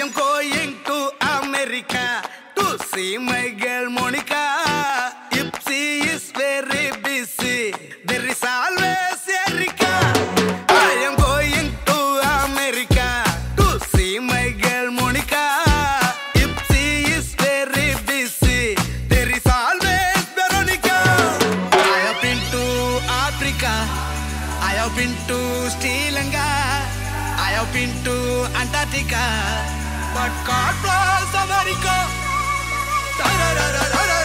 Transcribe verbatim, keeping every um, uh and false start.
am going to America to see my girl Monica. If she is very busy, there is always Erica. I am going to America to see my girl Monica. If she is very busy, there is always Veronica. I have been to Africa, I have been to Sri Lanka, I have been to Antarctica, but God bless America. Da, da, da, da, da, da.